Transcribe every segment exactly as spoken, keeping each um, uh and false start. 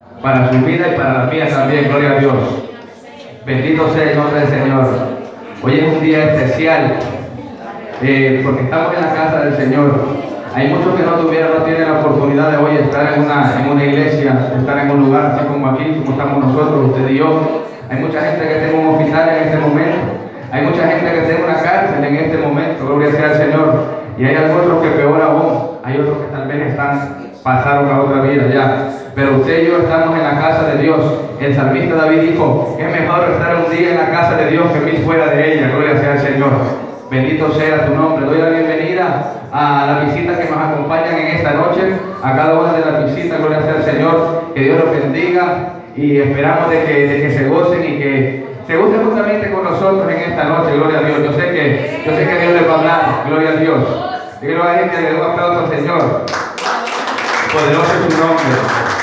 para su vida y para la mía también, gloria a Dios. Bendito sea el nombre del Señor. Hoy es un día especial eh, porque estamos en la casa del Señor. Hay muchos que no tuvieron, no tienen la oportunidad de hoy estar en una, en una iglesia, estar en un lugar así como aquí, como estamos nosotros, usted y yo. Hay mucha gente que está en un hospital en este momento. Hay mucha gente que está en una cárcel en este momento, gloria sea al Señor. Y hay otros que peor aún, hay otros que tal vez están, pasaron a otra vida ya. Pero usted y yo estamos en la casa de Dios. El salmista David dijo, es mejor estar un día en la casa de Dios que mil fuera de ella, gloria sea al Señor. Bendito sea tu nombre. Doy la bienvenida a las visitas que nos acompañan en esta noche, a cada una de las visitas, gloria sea al Señor. Que Dios los bendiga y esperamos de que, de que se gocen y que se gocen justamente con nosotros en esta noche, gloria a Dios. Yo sé que, yo sé que Dios les va a hablar, gloria a Dios. Yo quiero a gente que le dé un aplauso al Señor. Poderoso es su nombre.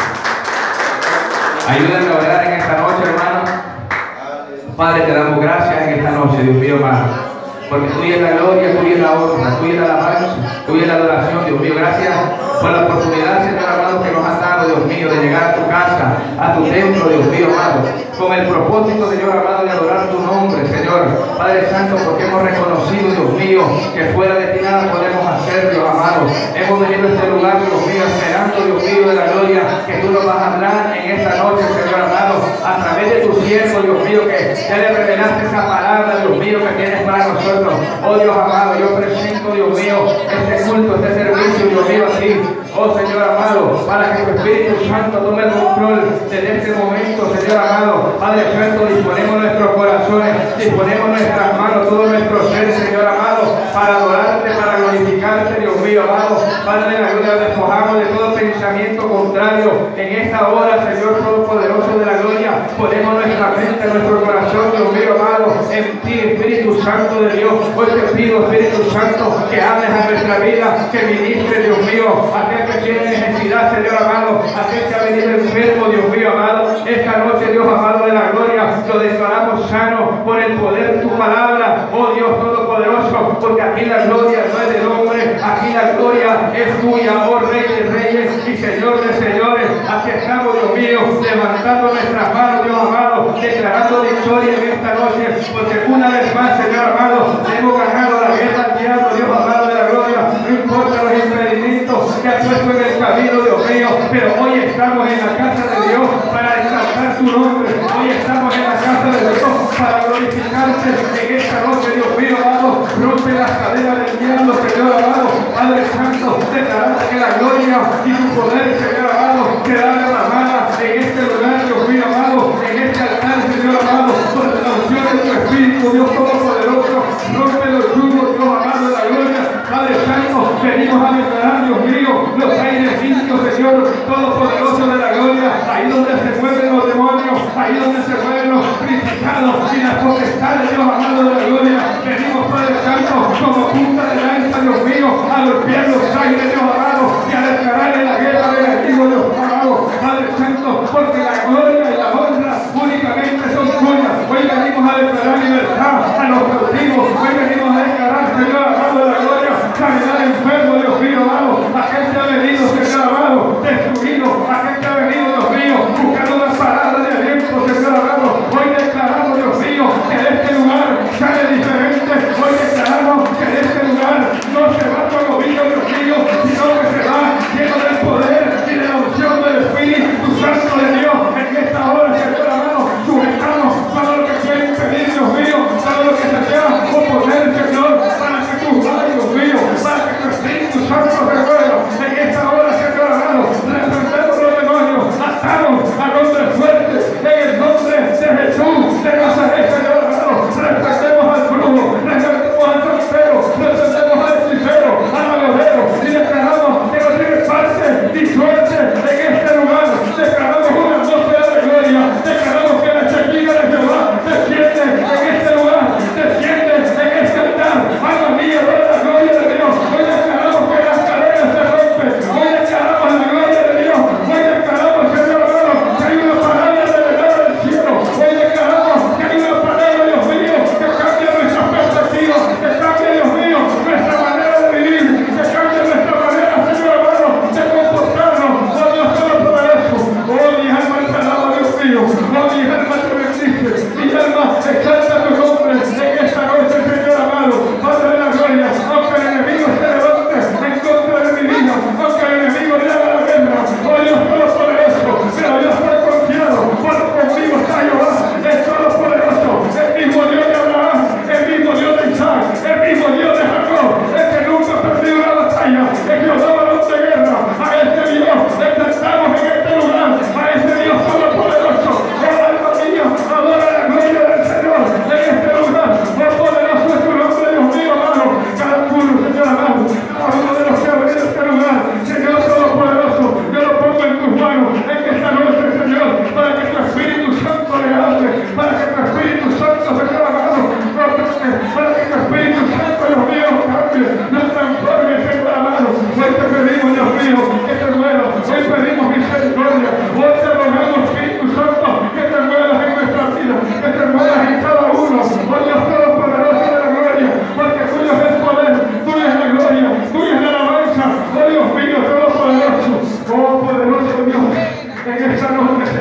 Ayúdenme a orar en esta noche, hermano. Padre, te damos gracias en esta noche, Dios mío, hermano. Porque tuya es la gloria, tuya es la honra, tuya es la alabanza, tuya es la adoración, Dios mío. Gracias por la oportunidad, Señor amado, que nos has dado, Dios mío, de llegar a tu casa, a tu templo, Dios mío, amado, con el propósito, Señor amado, de adorar tu nombre, Señor. Padre Santo, porque hemos reconocido, Dios mío, que fuera de ti nada podemos hacer, Dios amado. Hemos venido a este lugar, Dios mío, esperando, Dios mío, de la gloria, que tú nos vas a hablar en esta noche, Señor amado, a través de tu siervo, Dios mío, que ya le revelaste esa palabra, Dios mío, que tienes para nosotros. Oh Dios amado, yo presento, Dios mío, este culto, este servicio, Dios mío, a ti. Oh Señor amado, para que tu Espíritu Santo tome el control desde este momento, Señor amado. Padre Santo, disponemos nuestros corazones, disponemos nuestras manos, todo nuestro ser, Señor amado, para adorarte, para glorificarte, Dios mío, amado. Padre de la gloria, despojamos de todo pensamiento contrario en esta hora, Señor Todopoderoso de la gloria. Ponemos nuestra mente, nuestro corazón, Dios mío, amado, en ti, Espíritu Santo de Dios. Hoy te pido, Espíritu Santo, que hables a nuestra vida, que ministre, Dios mío, aquel que tiene necesidad, Señor amado, aquel que ha venido enfermo, Dios mío, amado. Esta noche, Dios amado de la gloria, lo declaramos sano por el poder de tu palabra, oh Dios Todopoderoso, porque aquí la gloria no es del hombre, aquí la gloria es tuya, oh Rey de Reyes y Señor de Señores. Aquí estamos, Dios mío, levantando nuestras manos, Dios amado, declarando victoria en esta noche, porque una vez más, Señor amado, hemos ganado la guerra al diablo, Dios amado de la gloria. No importa los impedimentos que has puesto en el camino, Dios mío, pero hoy estamos en la casa de Dios para exaltar tu nombre. Hoy estamos en la casa de Dios para glorificarte en esta noche, Dios mío, amado. Rompe las cadenas del diablo, Señor amado. Padre Santo, declarando que la gloria y tu poder, Señor amado, queda derramada en este lugar, Dios mío, amado, en este altar, Señor amado, por la unción de tu Espíritu, Dios Todopoderoso. Rompe los yugos, Dios amado de la gloria. Padre Santo, venimos a declarar, Dios mío, los aires limpios, Señor Todopoderoso de la gloria. Ahí donde se mueven los demonios, ahí donde se mueven los principados y las potestades, Dios amado de la gloria. Venimos, Padre Santo, como punta de lanza, Dios mío, a golpear los aires, Dios amado, y a declararle la guerra del enemigo, Dios amado. Padre Santo, porque la gloria y la honra únicamente son tuyas. Hoy venimos a declarar libertad a los cautivos. Hoy venimos a declarar, Señor amado de la gloria, sanidad enfermo, Dios mío, amado. Aquel que ha venido, Señor amado, destruido. Aquel que ha venido, Dios mío, buscando una palabra de aliento, Señor amado. Hoy declaramos, Dios mío, que de este lugar sale diferente. Hoy declaramos que de este lugar no se va con ovillo, Dios mío, sino que se va lleno del poder y de la unción del Espíritu Santo de Dios. En esta hora, Señor amado, sujetamos todo lo que quiere impedir, Dios mío, todo lo que se quiera oponerse,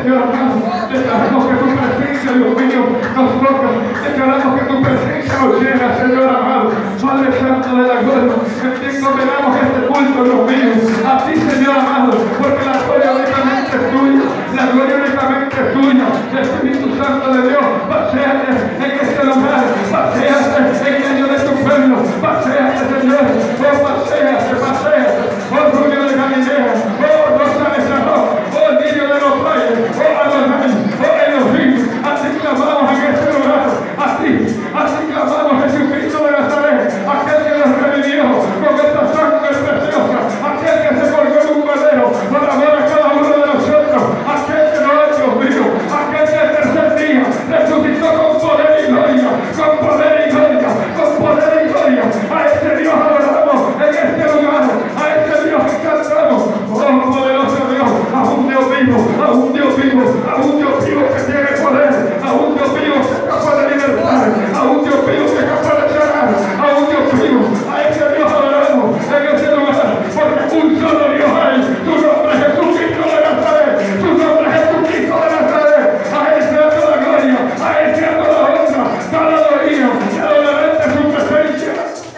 Señor amado, declaramos que tu presencia, Dios mío, nos toca. Declaramos que tu presencia nos llena, Señor amado. Padre Santo de la gloria, en ti condenamos este culto, Dios mío, a ti, Señor amado, porque la gloria únicamente es tuya, la gloria únicamente es tuya. Espíritu Santo de Dios, paséate en este lugar, paséate en medio de tu pueblo, paséate, Señor, oh, paséate, paséate, oh, Rubio de Galilea, oh, Rosa de Sarón, oh, Niño de los Reyes, oh, Adonai, oh, Elohim, así clamamos en este lugar, así, así clamamos Jesucristo de Nazaret, aquel que nos redimió con esta sangre preciosa, aquel que se colgó en un madero por amor a cada uno de nosotros, aquel que no es Dios mío, aquel que el tercer día resucitó con poder y gloria, con poder y gloria, con poder y gloria. A este Dios adoramos en este lugar, a este Dios exaltamos. Oh, poderoso Dios, a un Dios vivo, a un Dios vivo, a un Dios vivo que tiene poder, a un Dios vivo que es capaz de libertar, a un Dios vivo que es capaz de sanar, a un Dios vivo. A este Dios adoramos en este lugar, porque un solo Dios hay, su nombre es Jesucristo de Nazaret, su nombre es Jesucristo de Nazaret. A él sea toda la gloria, a él sea toda la honra, toda la gloria, y adorarán de su presencia.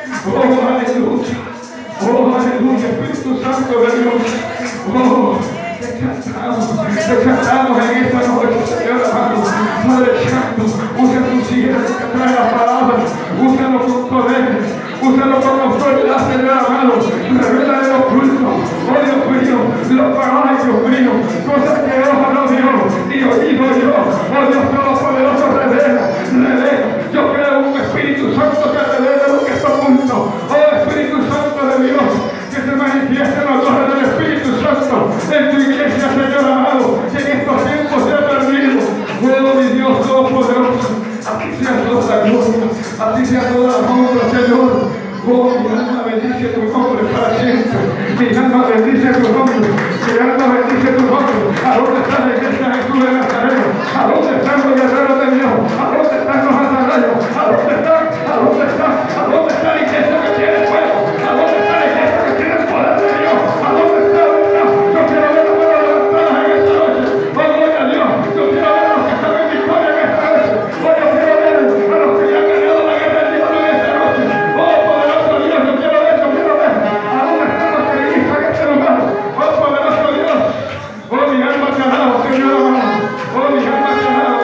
Oh, aleluya, oh, aleluya, Espíritu Santo de Dios. Oh, te cantamos, te cantamos en esta noche, Señor amado. Padre Santo, usa tu siervo que trae la palabra, úsalo con poder, úsalo con autoridad, Señor amado. Revela el oculto, oh Dios mío, lo para, Dios mío, cosas que ojo no vio, ni oído yo, oh Dios Todopoderoso, revela, revela. Yo creo un Espíritu Santo que revela lo que está oculto, oh Espíritu Santo de Dios, que se manifieste la gloria del Espíritu Santo en tu iglesia, Señor amado, que en estos tiempos se ha perdido. Oh mi Dios Todopoderoso, a ti sea toda la gloria, a ti sea toda la honra, Señor. Oh, mi alma bendice tu nombre para siempre. Mi alma bendice tu nombre. Mi alma bendice tu nombre. ¿A dónde está la iglesia Jesús de Nazaret? ¿A dónde están los guerreros de Dios? ¿A dónde están los atarrayos? ¿A dónde están? ¿A dónde están? ¿A dónde está la iglesia que tiene fuego? ¿A dónde está la iglesia que tiene el poder de Dios? ¿A dónde está? Yo quiero ver las manos levantadas en esta noche. Oh, gloria a Dios. Yo quiero ver a los que están en victoria en esta noche. Oh, yo quiero ver a los que ya han ganado la guerra del diablo en esta noche. Oh, poderoso Dios, yo quiero ver, yo quiero ver. ¿A dónde están los que ministran en este lugar? Oh, poderoso Dios. Oh, mi alma te ha dado, Señor amado. Oh, mi alma te ha dado.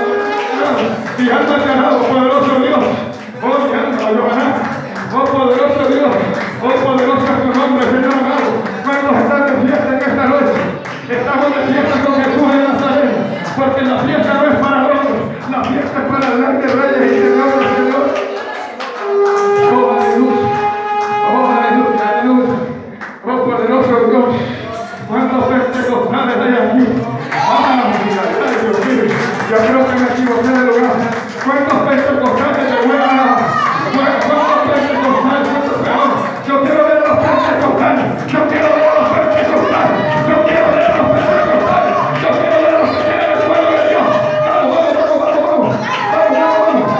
Mi alma te ha dado, poderoso Dios. Oh, mi alma, Johaná. Oh, poderoso Dios. Oh, poderoso es tu nombre, Señor amado. ¿Cuántos están de fiesta en esta noche? Estamos de fiesta con Jesús de Nazaret. Porque la fiesta no es para otros. La fiesta es para el Rey de Reyes y Señor del Señor. Oh, aleluya. Oh, aleluya, aleluya. Oh, poderoso Dios. ¿Cuántos pentecostales hay aquí? Ah, mira, ay, Dios mío. Yo creo que me equivoqué de lugar. ¿Cuántos pentecostales de buena nada? ¿Cuántos pentecostales? Yo quiero ver a los pentecostales. Yo quiero ver a los pentecostales. Yo quiero ver a los pentecostales. Yo quiero ver a los que tienen el fuego de Dios. Vamos, vamos, vamos, vamos. Vamos, vamos, vamos.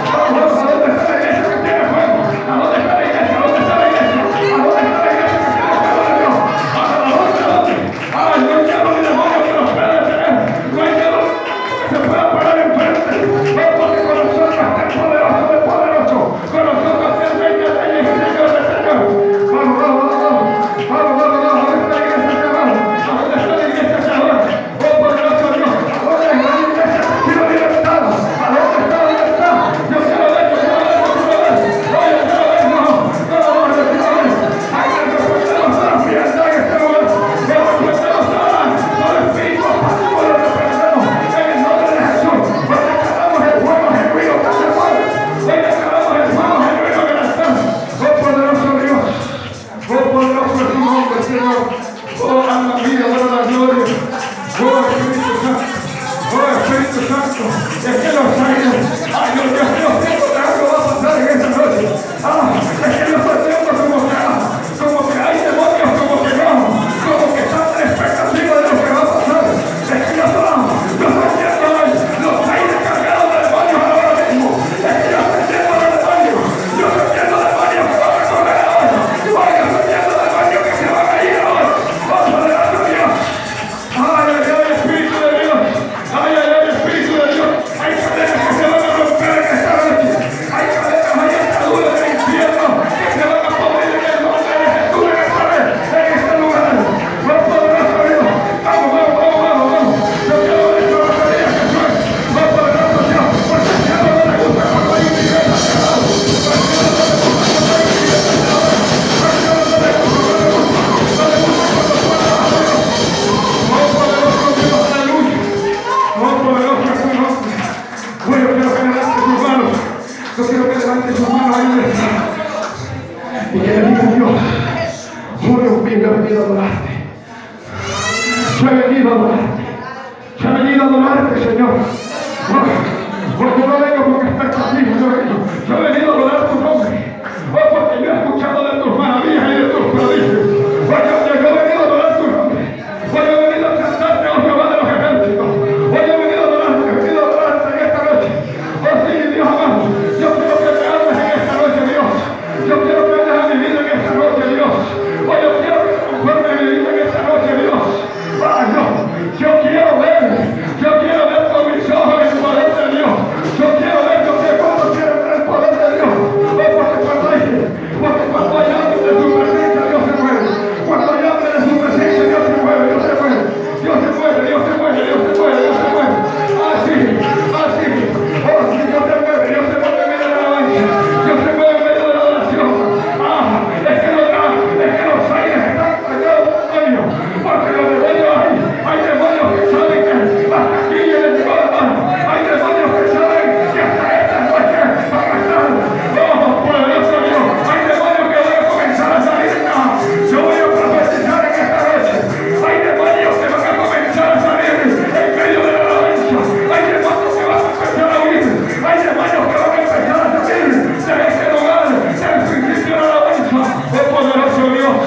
adorarte, Señor. Porque no vengo con expectativas, yo vengo. Yo he venido a adorar tu nombre. Oh, porque yo he escuchado de tus maravillas y de tus prodigios. Porque yo he venido a adorar tu nombre. Hoy he venido a cantarte, oh Jehová de los ejércitos. Hoy he venido a adorarte, he venido a adorarte en esta noche. Oh sí, Dios amado. Yo quiero que me hables en esta noche, Dios. Yo quiero que hables a mi vida en esta noche, Dios. Hoy yo quiero que conforme mi vida en esta noche, Dios. Ah, no. Yo quiero ver. Yo quiero ver con mis ojos el poder de Dios. Yo quiero ver con mis ojos el poder de Dios. Oh, porque cuando hay, porque cuando hay hambre de su presencia, Dios se mueve. Cuando hay hambre de su presencia, Dios se mueve, Dios se mueve. Dios se mueve, Dios se mueve, Dios se mueve, Dios se mueve. Así, así. Oh, sí, Dios se mueve, Dios se mueve en medio de la alabanza. Dios se mueve en medio de la oración. Ah, es que los, es que los aires están callados, demonios. Porque los demonios hay, hay demonios que saben que hasta aquí les llegó la mano. Hay demonios que saben que hasta esta noche van a estar. Oh, poderoso Dios. Hay demonios que van a comenzar a salir. No, yo voy a profetizar en esta noche. Hay demonios que van a comenzar a salir en medio de la alabanza. Hay demonios que van a empezar a huir. Hay demonios que van a empezar a salir de este lugar, del principio de la alabanza. Oh, poderoso Dios.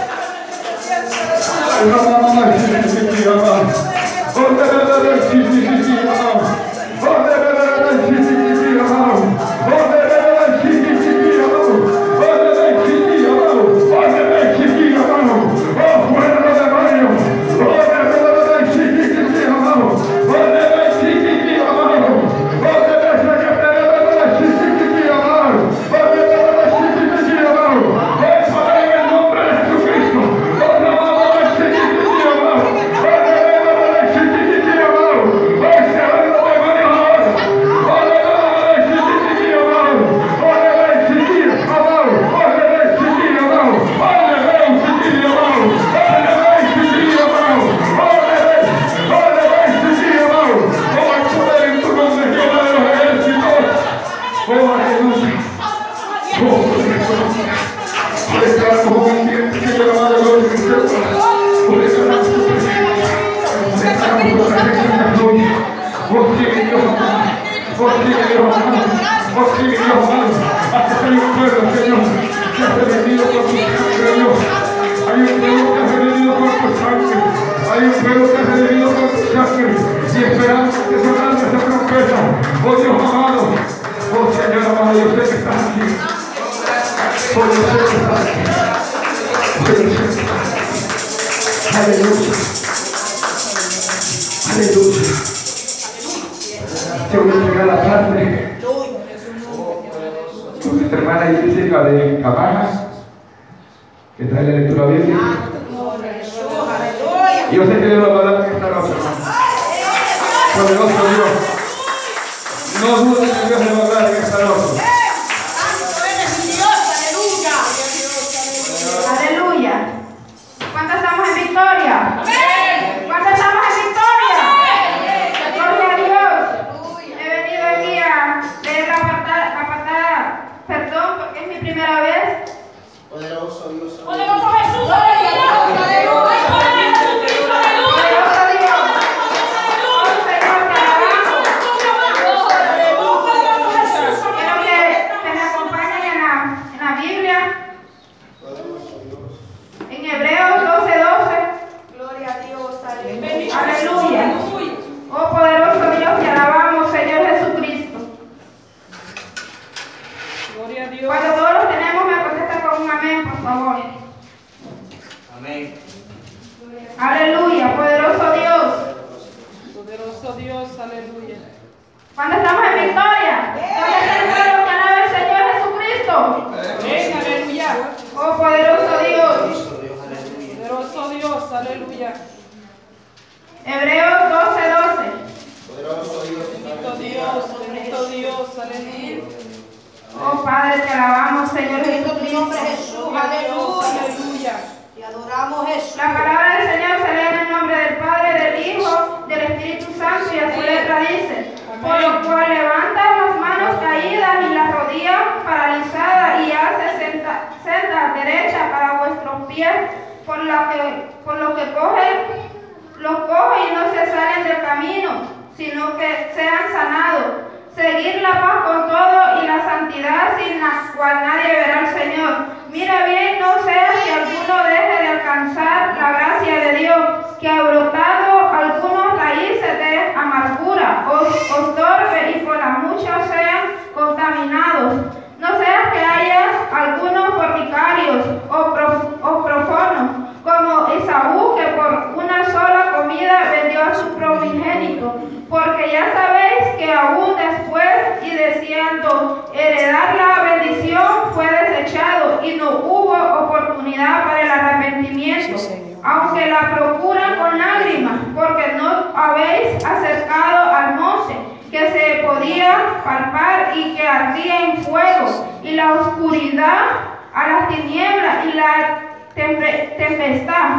Ay, no, no, no, no, sí, sí, sí, sí, amado. Oh, de verdad, sí, sí, sí, sí, amado. Oh, de verdad, sí, sí, sí, sí, amado. Oh, de verdad, sí, sí, sí, sí, amado. Oh, de verdad, sí, sí, amado. Oh, de verdad, sí, sí, amado. Oh, fuera los demonios. Oh, de verdad, sí, sí, sí, sí, amado. Oh, de verdad, sí, sí, sí, amado. Oh, de verdad, sí, sí, sí, sí, amado. Oh, de verdad, sí, sí, sí, sí, amado. Oh, Padre, en el nombre de Jesucristo. Oh, de verdad, sí, sí, sí, sí, amado. Oh, de verdad, sí, sí, sí, sí, amado. Oh, se van los demonios ahora. Oh, de verdad, sí, sí, sí, sí, amado. Oh, de verdad, sí, sí, amado. Oh, de verdad, sí, sí, amado. Oh, de verdad, sí, sí, amado. Oh, de verdad, sí, sí, amado. Oh, de verdad, oh, de verdad, sí, sí, amado. Oh, el poder en tu nombre, Jehová de los ejércitos. Oh, aleluya. Oh, aleluya. Declaramos un ambiente, Señor amado, gloria a Dios. Oh, declaramos tu presencia. Declaramos tu presencia, gloria. Oh, sí, mi Dios amado. Oh, sí, mi Dios amado. Oh, sí, mi Dios amado. Hasta que hay un pueblo, Señor, que ha redimido por tu sangre, Dios. Hay un pueblo que ha redimido por tu sangre. Hay un pueblo que ha redimido por tu sangre. Y esperamos que sonando esa trompeta. Oh, Dios amado. Oh, Señor amado, yo sé que estás aquí. Oh, yo sé que estás aquí. Oh, yo sé que estás aquí. Aleluya. Aleluya. Te voy a entregar la tarde. Nuestra hermana Jessica de Cabajas, que trae la lectura bíblica. Y yo sé que Dios va a hablar en esta noche, hermano. Poderoso Dios. No dudes que Dios le va a hablar en esta noche. Aleluya. ¿Cuántos estamos en victoria? ¿Cuántos estamos en victoria? Gloria a Dios. He venido aquí a leer la apartada, apartada, perdón, porque es mi primera vez. Poderoso Dios. Poderoso Jesús, aleluya. Poderoso Jesucristo, aleluya. Poderoso Dios. Oh, Señor, te alabamos. Quiero que, que me acompañen en la, en la Biblia. En Hebreos doce doce. Gloria a Dios, Aleluya. Oh, poderoso Dios, te alabamos, Señor Jesucristo. Gloria a Dios. Cuando todos los tenemos, me contestan con un amén, por favor. Amén. Aleluya, poderoso Dios. Poderoso Dios, aleluya. Cuando estamos en victoria, ¿dónde está el pueblo que alaba al Señor Jesucristo? Amén, aleluya. Oh, poderoso Dios. Poderoso Dios, aleluya. Hebreos doce doce. Poderoso Dios. Bendito Dios, bendito Dios, aleluya. Oh, Padre, te alabamos, Señor Bendito tu nombre, Jesucristo. Jesús, aleluya. Aleluya. Te adoramos, Jesús. La palabra del Señor se lee en el nombre del Padre, del Hijo, del Espíritu Santo, y así letra dice: por lo cual levantas las manos caídas y las rodillas paralizadas y haces senda, senda derecha para vuestros pies, por lo que, por lo que cogen, los cogen y no se salen del camino, sino que sean sanados. Seguir la paz con todo y la santidad sin la cual nadie verá al Señor. Mira bien, no sea que alguno deje de alcanzar la gracia de Dios, que ha brotado algunos raíces de amargura, os, os torbe y por la mucha sean contaminados. No sea que haya algunos fornicarios o, prof, o profanos, como Esaú, que por una sola comida vendió a su primogénito, porque ya sabéis que aún después y deseando heredar la bendición fue desechado y no hubo oportunidad para el arrepentimiento, aunque la procuran con lágrimas, porque no habéis acercado al monte que se podía palpar y que ardía en fuego, y la oscuridad a las tinieblas y la tempestad,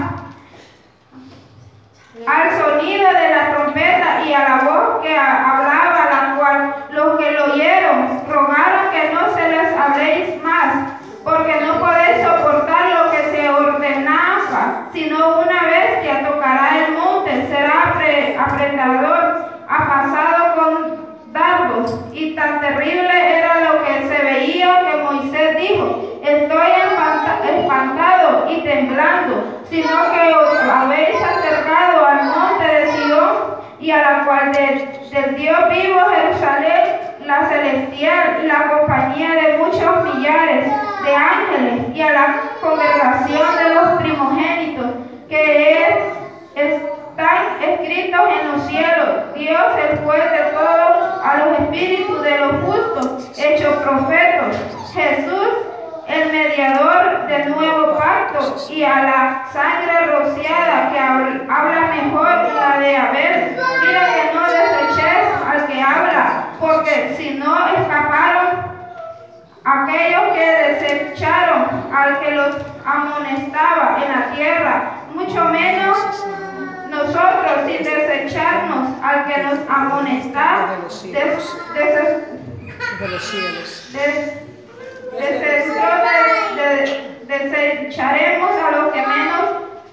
al sonido de la trompeta y a la voz que hablaba, la cual los que lo oyeron rogaron que no se les habléis más, porque no podéis soportar lo que se ordenaba, sino una vez que tocará el monte será apretador, apasado con dardos, y tan terrible era lo que se veía que Moisés dijo: estoy espantado y temblando, sino que os habéis acercado al monte de Sion y a la cual de, del Dios vivo, Jerusalén, la celestial, y la compañía de muchos millares de ángeles, y a la congregación de los primogénitos que es, están escritos en los cielos, Dios el juez de todos, a los espíritus de los justos hechos profetas, Jesús el mediador del nuevo pacto, y a la sangre rociada que habla mejor la de Abel. Mira que no deseches al que habla, porque si no escaparon aquellos que desecharon al que los amonestaba en la tierra, mucho menos nosotros, sin desecharnos al que nos amonesta, des, des, de los cielos. des, Desecharemos de, de, desecharemos a los que menos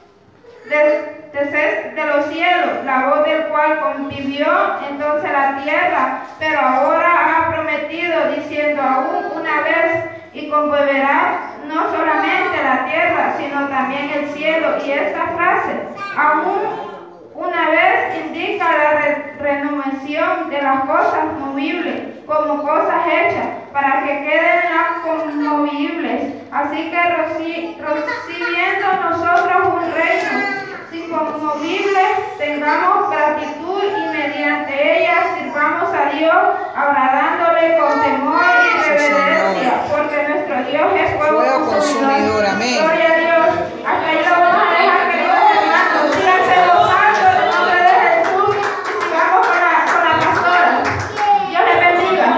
de, de, de los cielos, la voz del cual convivió entonces la tierra, pero ahora ha prometido, diciendo aún una vez, y conmoverá no solamente la tierra, sino también el cielo. Y esta frase, aún una vez, indica la re renovación de las cosas movibles como cosas hechas, para que queden las conmovibles. Así que reci recibiendo nosotros un reino sin conmovibles, tengamos gratitud y mediante ella sirvamos a Dios, agradándole con temor y reverencia, porque nuestro Dios es fuego consumidor. Amén. Gloria a Dios. Hasta ahí lo vamos a dejar, queridos hermanos. Síganse gozando en el nombre de Jesús y sigamos con la, con la pastora. Dios les bendiga.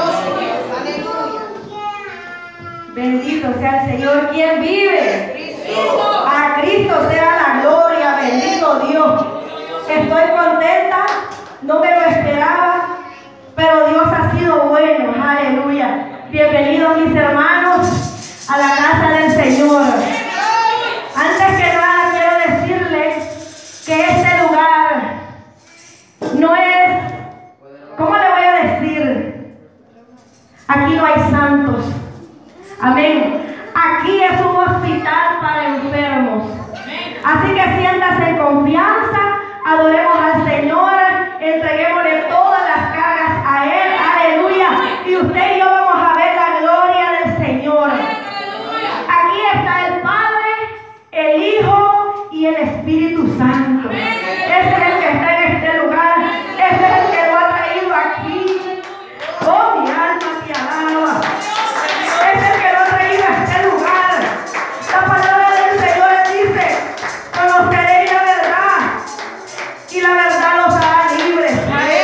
Bendito sea el Señor, quien vive. A Cristo sea la gloria, bendito Dios. Estoy contenta, no me lo esperaba, pero Dios ha sido bueno, aleluya. Bienvenidos mis hermanos a la casa del Señor. Antes que nada quiero decirles que este lugar no es, ¿cómo le voy a decir? Aquí no hay santos. Amén. Aquí es un hospital para enfermos. Así que siéntase en confianza, adoremos al Señor, entreguémosle todas las cargas a Él, aleluya. Y usted y yo vamos a ver la gloria del Señor. Aquí está el Padre, el Hijo y el Espíritu Santo. Ese es el que está en este lugar, ese es el que lo ha traído aquí. Oh, mi alma te alaba. Es el que lo ha traído a este lugar. La palabra del Señor dice: conoceréis la verdad y la verdad los hará libres.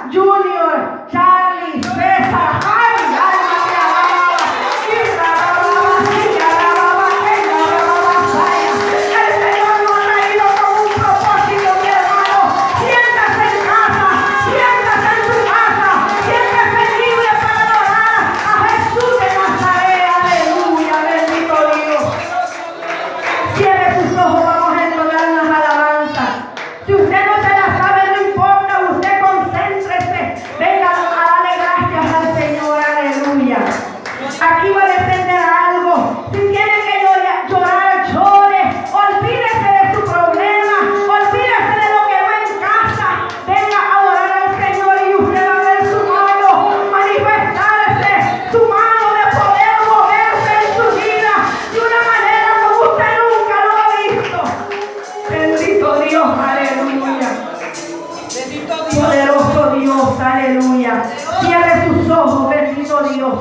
Junior, Charlie, César, ay, alma te alaba, y alababa, y alababa, y alababa, el Señor nos ha traído con un propósito, mi hermano. Siéntase en casa, siéntase en su casa, siéntase libre para adorar a Jesús de Nazaret. Aleluya, bendito Dios. Cierre sus ojos, vamos a entonar unas alabanzas. Si usted no se la sabe, no importa, usted concéntrese. Venga a darle gracias al Señor, aleluya. Aquí va a descender algo. Si tiene que llorar, llorar, llore. Olvídese de su problema, olvídese de lo que va en casa. Venga a adorar al Señor y usted va a ver su mano manifestarse, su mano de poder moverse en su vida de una manera como usted nunca lo ha visto. Bendito Dios, aleluya. Poderoso Dios, aleluya. Cierre sus ojos, bendito Dios.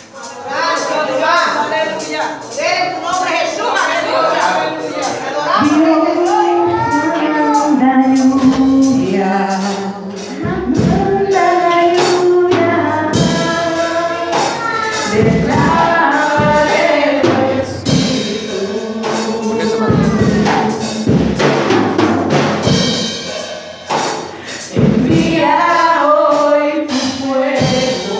Aleluya. En tu nombre Jesús, aleluya. Adoramos. Aleluya. Aleluya. Declare tu espíritu. Envía hoy tu fuego,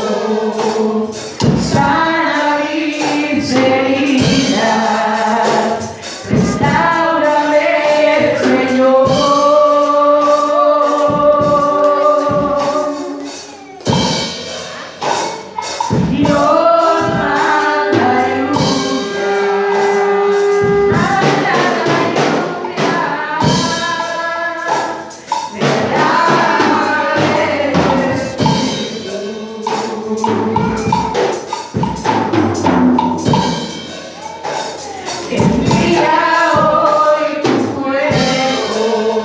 sana mis heridas, restáurame, Señor. Dios, manda lluvia, manda lluvia, derrame tu espíritu. Envía hoy tu fuego,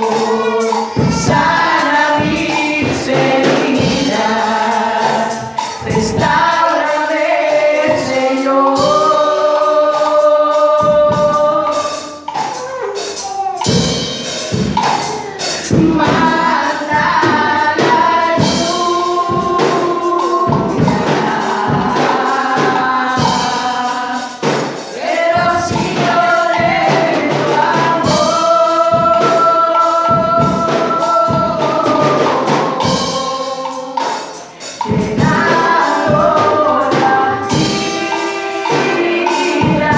sana mis heridas, restáurame, Señor. Manda la lluvia de los hijos de tu amor, llenando la vida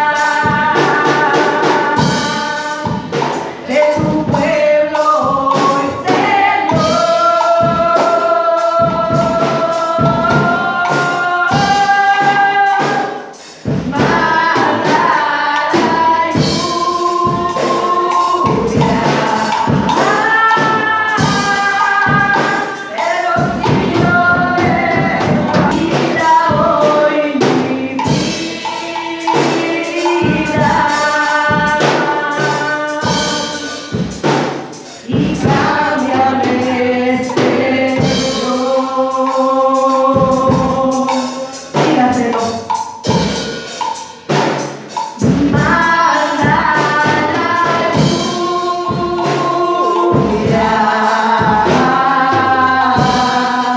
de tu pueblo, Señor. Manda la lluvia de los hijos de tu vida hoy, mi vida. Y cámbiame, Señor. Dígaselo. Manda la lluvia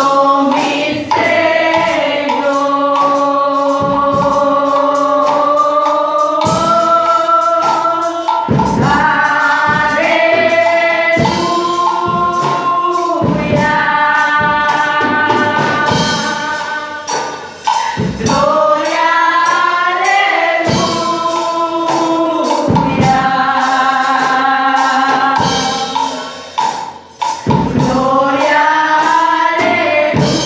Gloria, aleluya.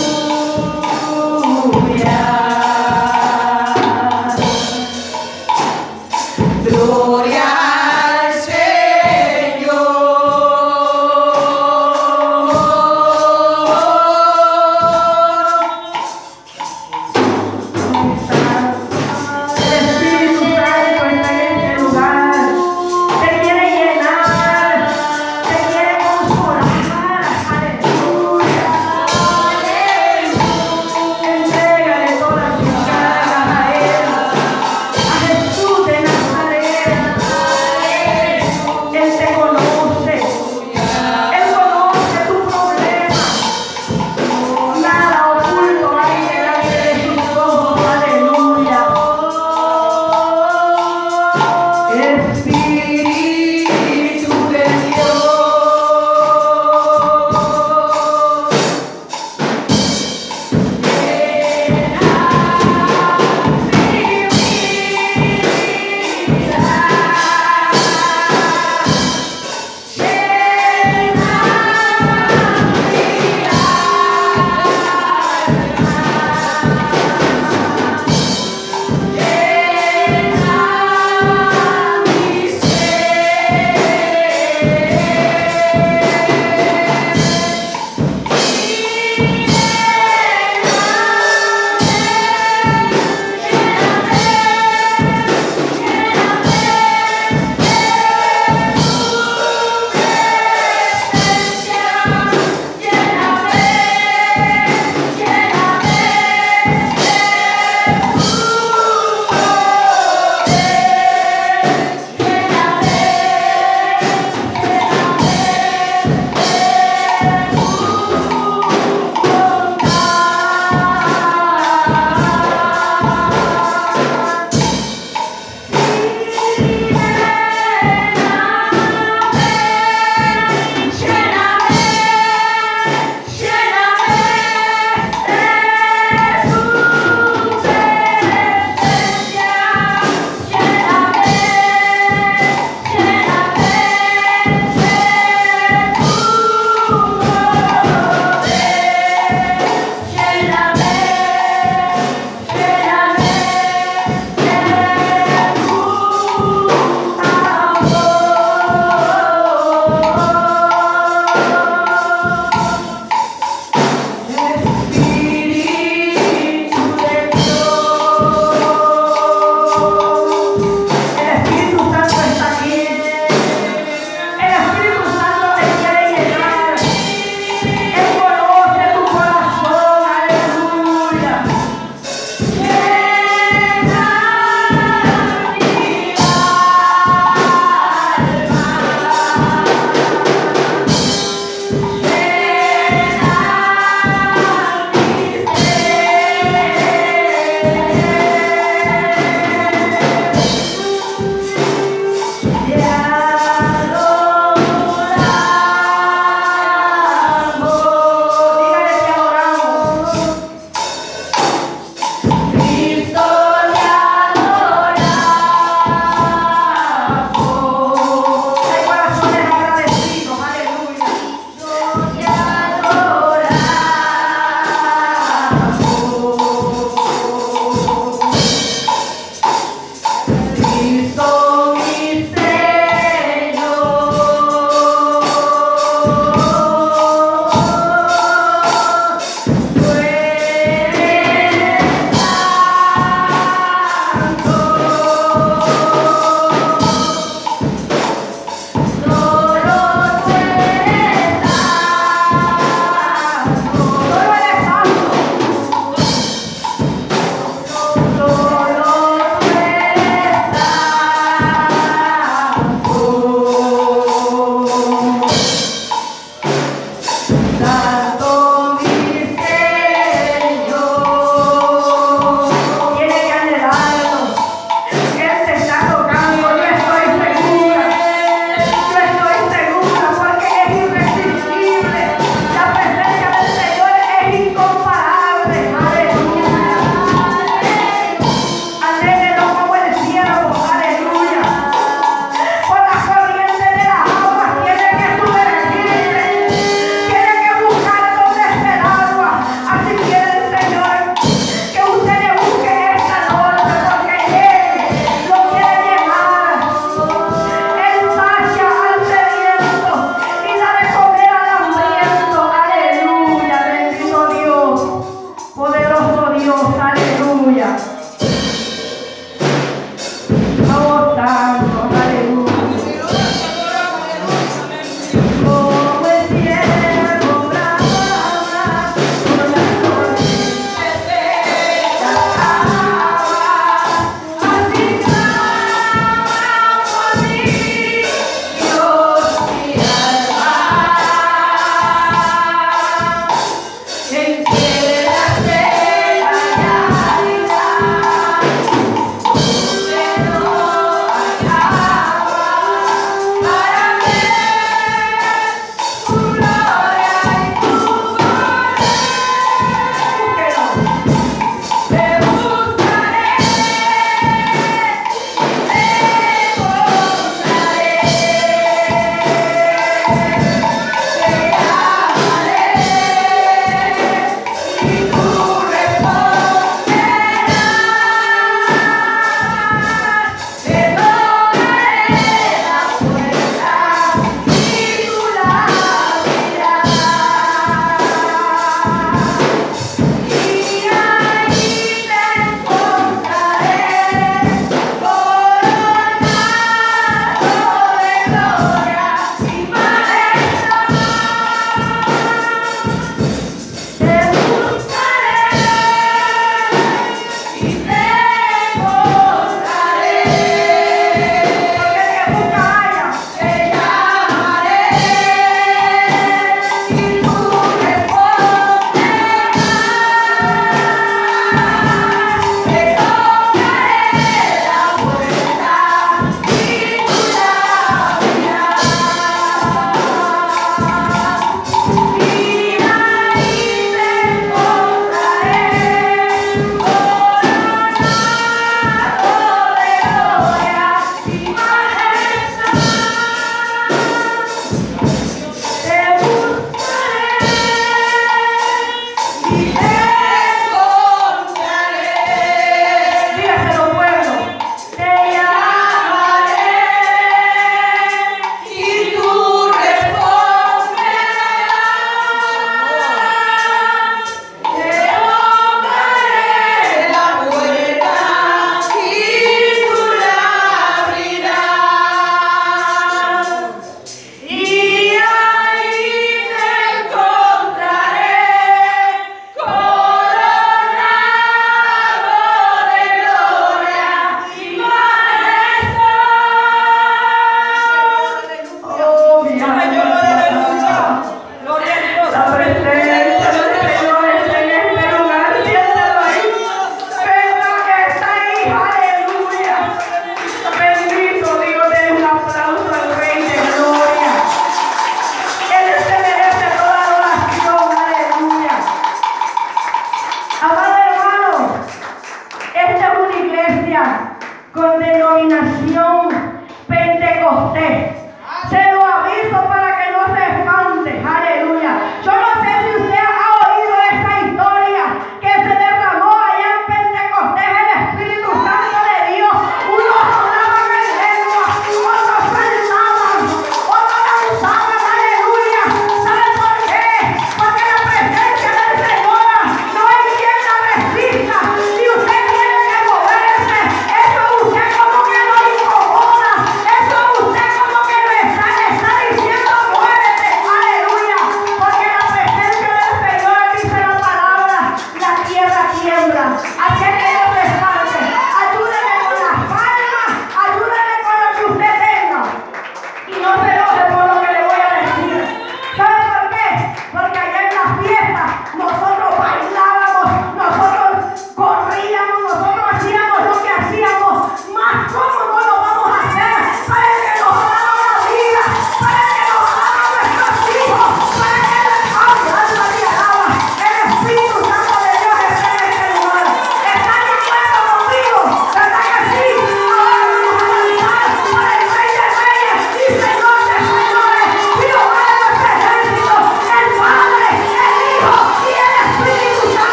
Aleluya.